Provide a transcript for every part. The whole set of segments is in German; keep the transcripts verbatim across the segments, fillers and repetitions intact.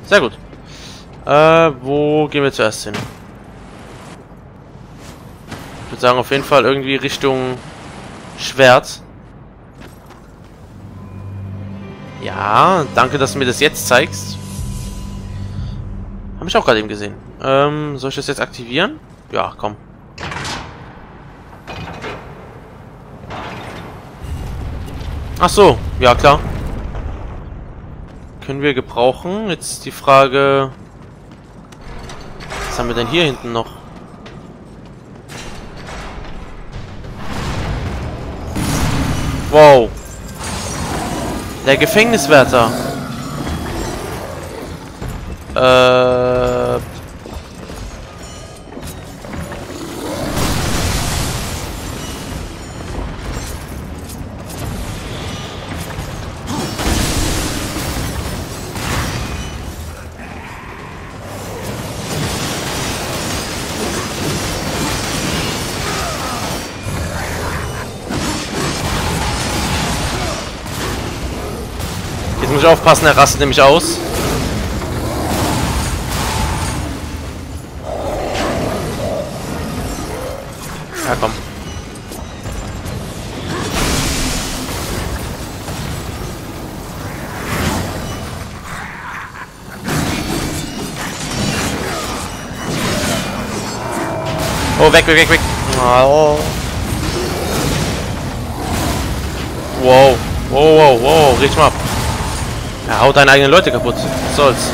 Sehr gut. Äh, wo gehen wir zuerst hin? Ich würde sagen, auf jeden Fall irgendwie Richtung Schwert. Ja, danke, dass du mir das jetzt zeigst. Habe ich auch gerade eben gesehen. Ähm, soll ich das jetzt aktivieren? Ja, komm. Ach so, ja klar. Können wir gebrauchen. Jetzt die Frage... Was haben wir denn hier hinten noch? Wow. Der Gefängniswärter. Äh... Jetzt muss ich aufpassen, er rastet nämlich aus. Ja, komm. Oh, weg, weg, weg, weg. Oh. Wow. Wow, wow, wow. Riech mal ab. Er haut deine eigenen Leute kaputt. Was soll's?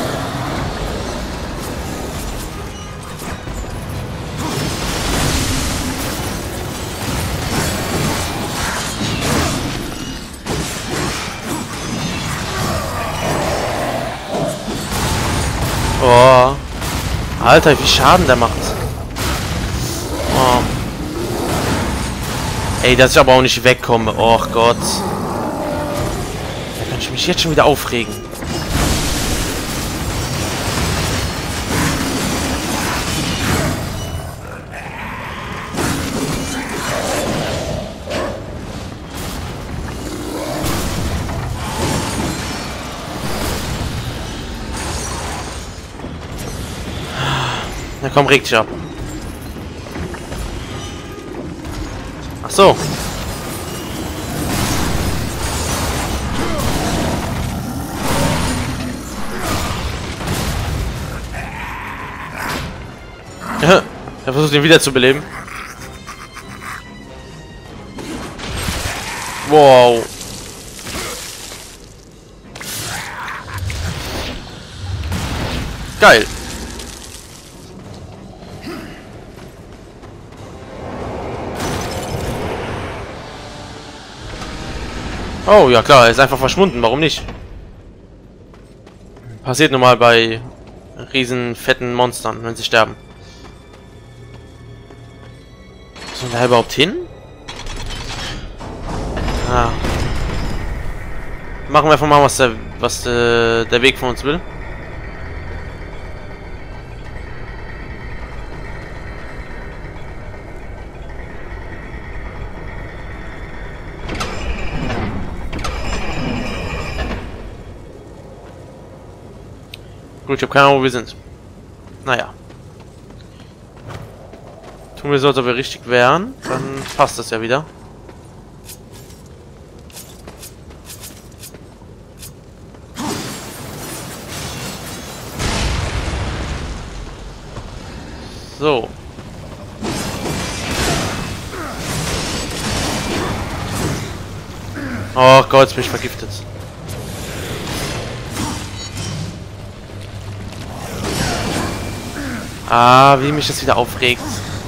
Oh. Alter, wie Schaden der macht. Oh. Ey, dass ich aber auch nicht wegkomme. Oh Gott. Da kann ich mich jetzt schon wieder aufregen. Na komm, reg dich ab. Ach so. Er versucht ihn wieder zu beleben. Wow. Geil. Oh, ja klar, er ist einfach verschwunden. Warum nicht? Passiert nun mal bei riesen fetten Monstern, wenn sie sterben. Sollen wir da überhaupt hin? Ah. Machen wir einfach mal, was der, was der, der Weg von uns will. Gut, ich habe keine Ahnung, wo wir sind. Naja. Tun wir so, als ob wir richtig wären. Dann passt das ja wieder. So. Oh Gott, jetzt bin ich vergiftet. Ah, wie mich das wieder aufregt.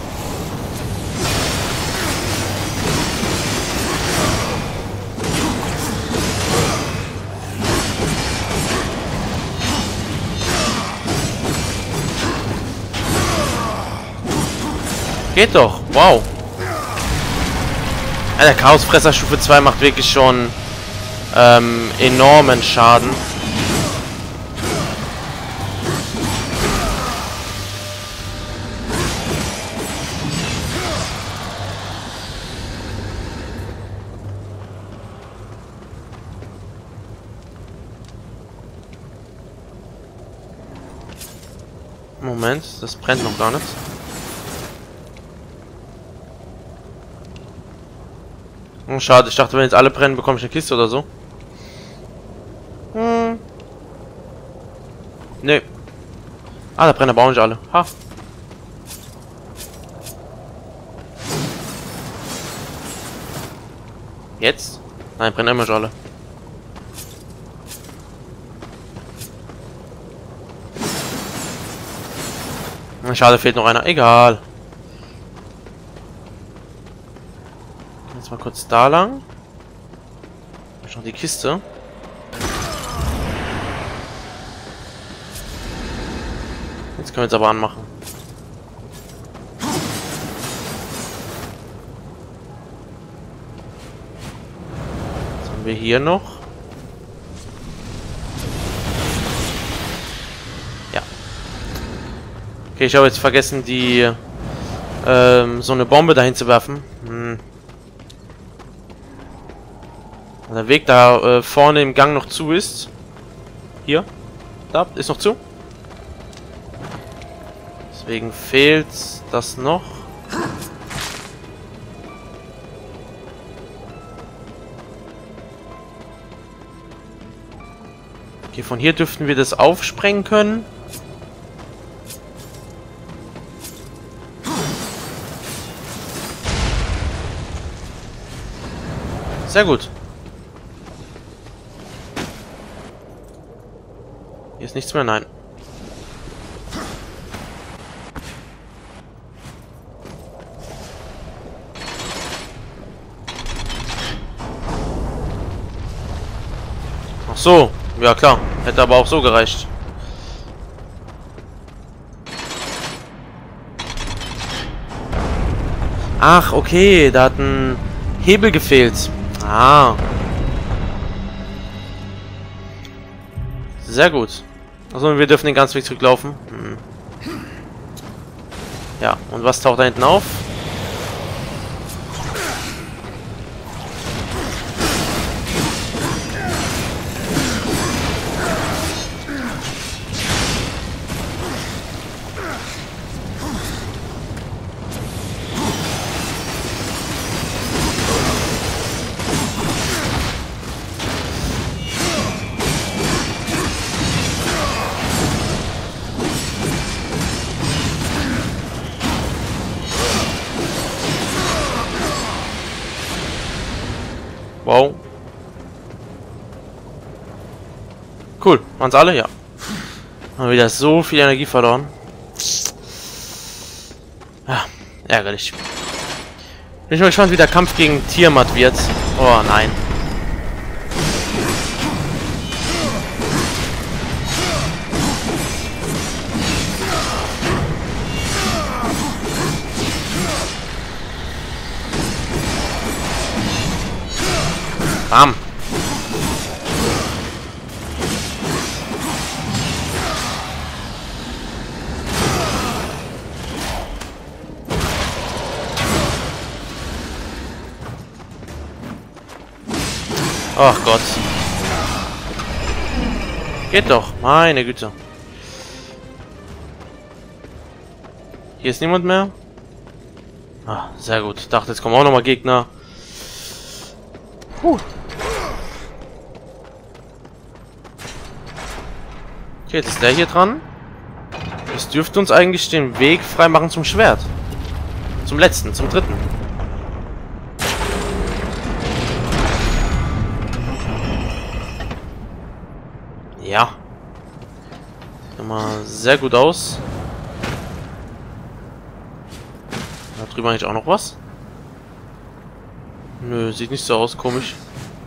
Geht doch, wow. Ja, der Chaosfresser Stufe zwei macht wirklich schon ähm, enormen Schaden. Moment, das brennt noch gar nicht. Oh, schade, ich dachte, wenn jetzt alle brennen, bekomme ich eine Kiste oder so. Hm. Nee. Ah, da brennen aber auch nicht alle. Ha. Jetzt? Nein, brennen immer schon alle. Schade, fehlt noch einer. Egal. Jetzt mal kurz da lang. Noch die Kiste. Jetzt können wir es aber anmachen. Was haben wir hier noch? Ja. Okay, ich habe jetzt vergessen, die ähm, so eine Bombe dahin zu werfen. Hm. Der Weg da äh, vorne im Gang noch zu ist. Hier. Da ist noch zu. Deswegen fehlt das noch. Okay, von hier dürften wir das aufsprengen können. Sehr gut. Hier ist nichts mehr, nein. Ach so, ja klar, hätte aber auch so gereicht. Ach, okay, da hat ein Hebel gefehlt. Ah. Sehr gut. Also wir dürfen den ganzen Weg zurücklaufen. Hm. Ja, und was taucht da hinten auf? Wow. Cool. Waren's alle? Ja. Haben wieder so viel Energie verloren. Ja, ärgerlich. Bin ich mal gespannt, wie der Kampf gegen Tiamat wird. Oh nein. Bam. Ach Gott. Geht doch. Meine Güte. Hier ist niemand mehr. Ah, sehr gut. Ich dachte, jetzt kommen auch nochmal Gegner. Puh. Okay, jetzt ist der hier dran. Das dürfte uns eigentlich den Weg freimachen zum Schwert. Zum letzten, zum dritten. Ja. Sieht mal sehr gut aus. Da drüben eigentlich auch noch was? Nö, sieht nicht so aus, komisch.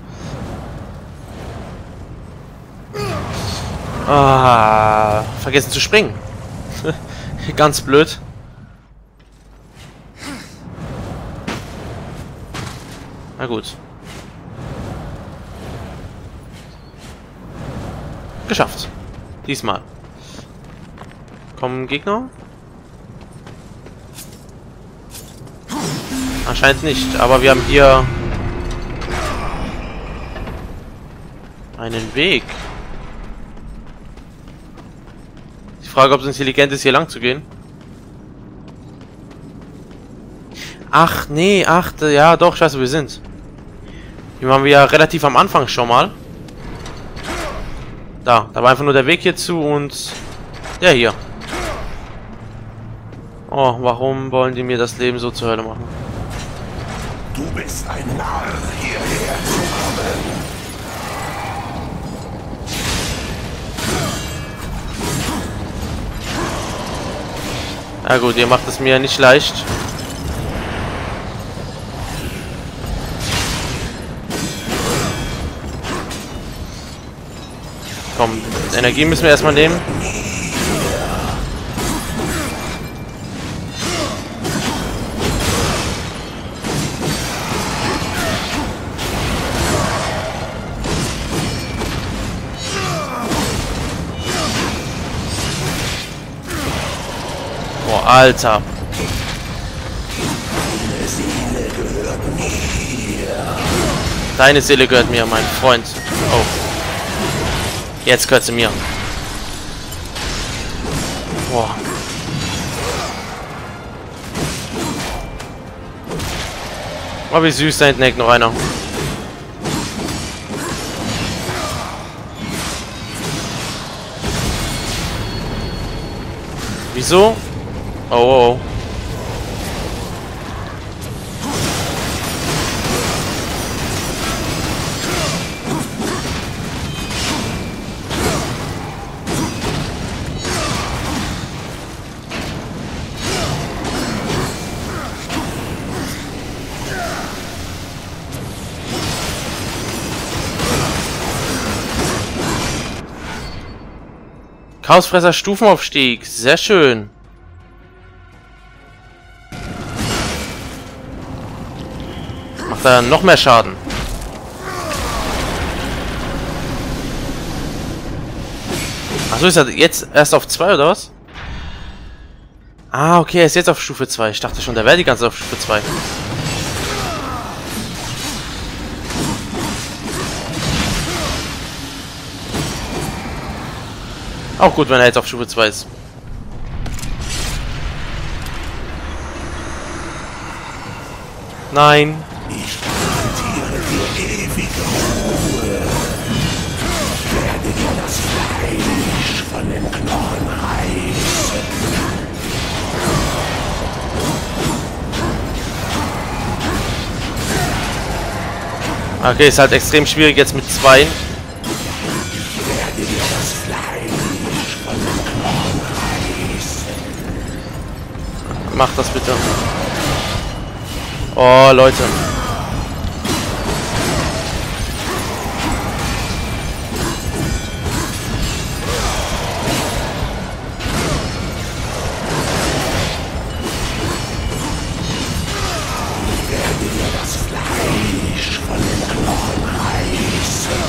Ah, vergessen zu springen. Ganz blöd. Na gut. Geschafft. Diesmal. Kommen Gegner? Anscheinend nicht, aber wir haben hier einen Weg. Die Frage, ob es intelligent ist, hier lang zu gehen. Ach, nee, ach, ja, doch, ich weiß, wo wir sind. Hier waren wir ja relativ am Anfang schon mal. Da, da war einfach nur der Weg hierzu und der hier. Oh, warum wollen die mir das Leben so zur Hölle machen? Du bist ein Narr, hierher zu kommen. Na gut, ihr macht es mir nicht leicht. Komm, Energie müssen wir erstmal nehmen. Boah, Alter. Deine Seele gehört mir, mein Freund. Oh. Jetzt gehört sie mir. Boah. Oh, wie süß, da hinten hängt noch einer. Wieso? Oh, oh, oh. Chaosfresser Stufenaufstieg. Sehr schön. Macht er noch mehr Schaden. Achso, ist er jetzt erst auf zwei oder was? Ah, okay, er ist jetzt auf Stufe zwei. Ich dachte schon, der wäre die ganze Zeit auf Stufe zwei. Auch gut, wenn er jetzt auf Stufe zwei ist. Nein. Ich garantiere dir ewige Ruhe. Ich werde dir das Fleisch von den Knochen reißen. Okay, ist halt extrem schwierig jetzt mit zwei. Ich werde dir das Fleisch von den Knochen reißen. Mach das bitte. Oh, Leute. Ich werde dir das Fleisch von den Knochen reißen.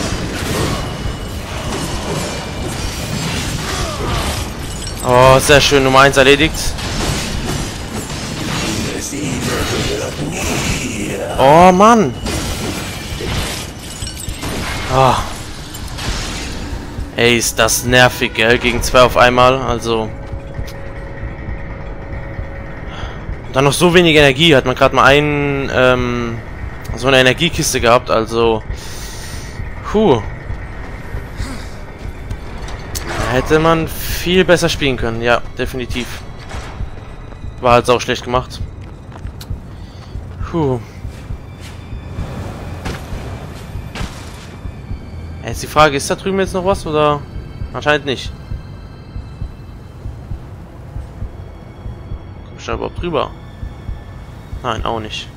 Oh, sehr schön. Nummer eins erledigt. Deine Seele gehört mir. Oh, Mann. Oh. Ey, ist das nervig, gell? Gegen zwei auf einmal. Also. Dann noch so wenig Energie. Hat man gerade mal einen, ähm, so eine Energiekiste gehabt. Also. Puh. Hätte man viel besser spielen können. Ja, definitiv. War halt auch schlecht gemacht. Puh. Jetzt die Frage, ist da drüben jetzt noch was oder? Anscheinend nicht. Komm ich da überhaupt drüber? Nein, auch nicht.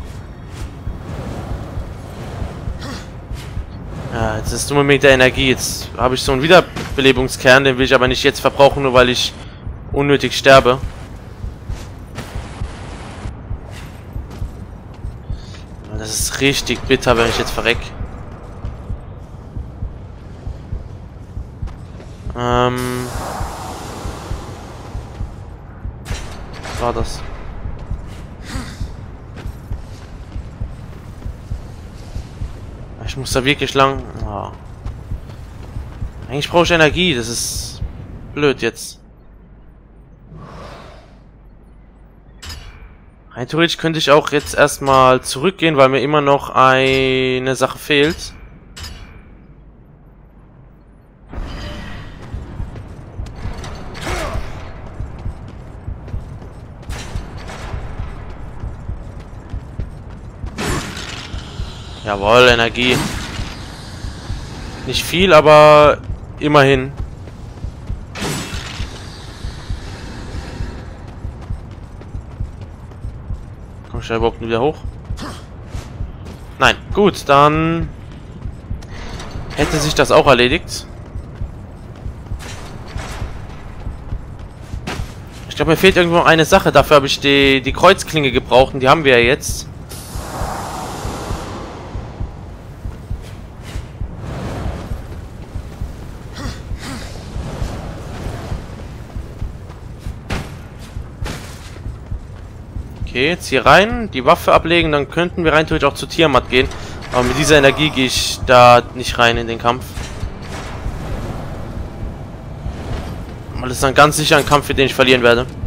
Ja, jetzt ist dumme mit der Energie. Jetzt habe ich so einen Wiederbelebungskern, den will ich aber nicht jetzt verbrauchen, nur weil ich unnötig sterbe. Das ist richtig bitter, wenn ich jetzt verreck. Ähm. Was war das? Ich muss da wirklich lang. Oh. Eigentlich brauche ich Energie, das ist blöd jetzt. Rein theoretisch könnte ich auch jetzt erstmal zurückgehen, weil mir immer noch eine Sache fehlt. Jawohl, Energie. Nicht viel, aber immerhin. Komm ich da überhaupt wieder hoch? Nein, gut, dann hätte sich das auch erledigt. Ich glaube, mir fehlt irgendwo eine Sache. Dafür habe ich die, die Kreuzklinge gebraucht und die haben wir ja jetzt. Okay, jetzt hier rein, die Waffe ablegen, dann könnten wir rein theoretisch auch zu Tiamat gehen. Aber mit dieser Energie gehe ich da nicht rein in den Kampf. Weil das ist dann ganz sicher ein Kampf, für den ich verlieren werde.